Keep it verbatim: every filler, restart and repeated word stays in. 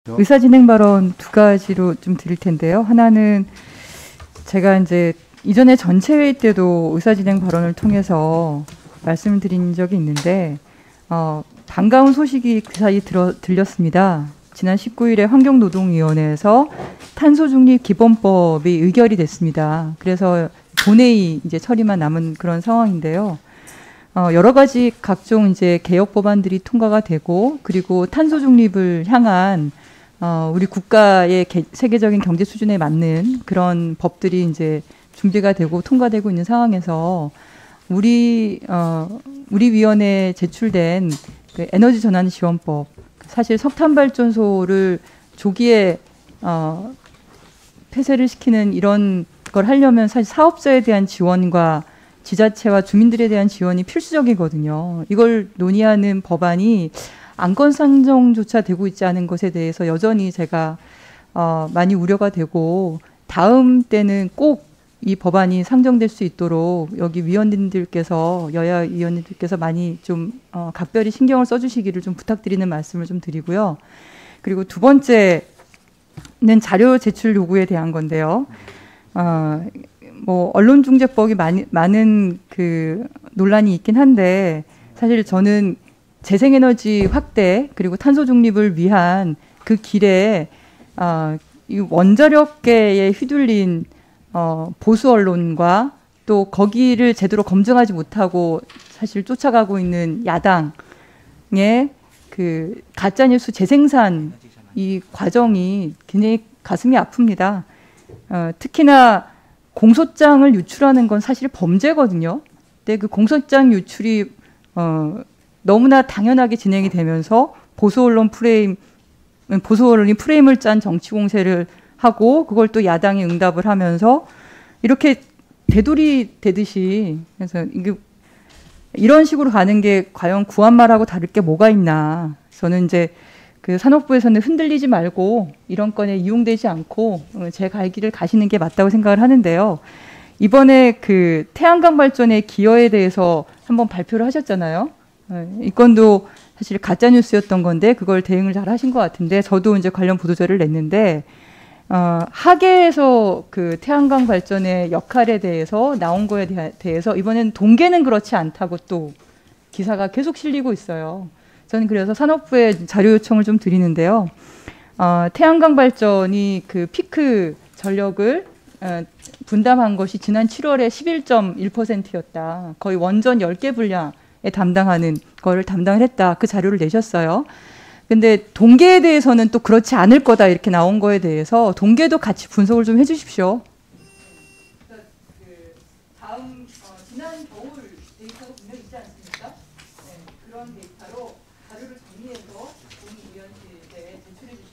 의사진행 발언 두 가지로 좀 드릴 텐데요. 하나는 제가 이제 이전에 전체 회의 때도 의사진행 발언을 통해서 말씀을 드린 적이 있는데 어, 반가운 소식이 그 사이 들어, 들렸습니다. 지난 십구 일에 환경노동위원회에서 탄소중립 기본법이 의결이 됐습니다. 그래서 본회의 이제 처리만 남은 그런 상황인데요. 어, 여러 가지 각종 이제 개혁 법안들이 통과가 되고 그리고 탄소중립을 향한 어, 우리 국가의 개, 세계적인 경제 수준에 맞는 그런 법들이 이제 준비가 되고 통과되고 있는 상황에서 우리 어, 우리 위원회에 제출된 그 에너지 전환 지원법, 사실 석탄 발전소를 조기에 어, 폐쇄를 시키는 이런 걸 하려면 사실 사업자에 대한 지원과 지자체와 주민들에 대한 지원이 필수적이거든요. 이걸 논의하는 법안이 안건 상정조차 되고 있지 않은 것에 대해서 여전히 제가 어, 많이 우려가 되고 다음 때는 꼭 이 법안이 상정될 수 있도록 여기 위원님들께서 여야 위원님들께서 많이 좀 어, 각별히 신경을 써주시기를 좀 부탁드리는 말씀을 좀 드리고요. 그리고 두 번째는 자료 제출 요구에 대한 건데요. 어, 뭐 언론중재법이 많이, 많은 그 논란이 있긴 한데 사실 저는 재생에너지 확대 그리고 탄소 중립을 위한 그 길에 어, 이 원자력계에 휘둘린 어, 보수 언론과 또 거기를 제대로 검증하지 못하고 사실 쫓아가고 있는 야당의 그 가짜뉴스 재생산 이 과정이 굉장히 가슴이 아픕니다. 어, 특히나 공소장을 유출하는 건 사실 범죄거든요. 근데 그 공소장 유출이 어, 너무나 당연하게 진행이 되면서 보수 언론 프레임, 보수 언론이 프레임을 짠 정치 공세를 하고 그걸 또 야당이 응답을 하면서 이렇게 대돌이 되듯이 그래서 이게 이런 식으로 가는 게 과연 구한말하고 다를 게 뭐가 있나. 저는 이제 그 산업부에서는 흔들리지 말고 이런 건에 이용되지 않고 제 갈 길을 가시는 게 맞다고 생각을 하는데요. 이번에 그 태양광 발전의 기여에 대해서 한번 발표를 하셨잖아요. 이 건도 사실 가짜 뉴스였던 건데 그걸 대응을 잘 하신 것 같은데 저도 이제 관련 보도자를 냈는데 어, 학계에서 그 태양광 발전의 역할에 대해서 나온 거에 대하, 대해서 이번엔 동계는 그렇지 않다고 또 기사가 계속 실리고 있어요. 저는 그래서 산업부에 자료 요청을 좀 드리는데요. 어, 태양광 발전이 그 피크 전력을 어, 분담한 것이 지난 칠월에 십일 점 일 퍼센트였다. 거의 원전 열 개 분량에 담당하는 거를 담당을 했다. 그 자료를 내셨어요. 근데 동계에 대해서는 또 그렇지 않을 거다 이렇게 나온 거에 대해서 동계도 같이 분석을 좀 해주십시오. 그 다음 어, 지난 겨울 데이터가 분명히 있지 않습니까? 네, 그런 데이터로 자료를 정리해서 본위원실에 제출해